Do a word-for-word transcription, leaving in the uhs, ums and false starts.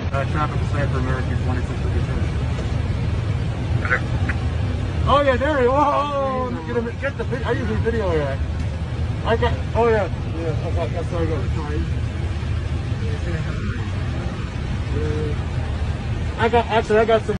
Uh, traffic sign for American twenty-six percent. Oh yeah, there he is. Oh, get him, get the video. I usually video that. I got. Oh yeah, yeah. Okay, that's so good. I got actually. I got some.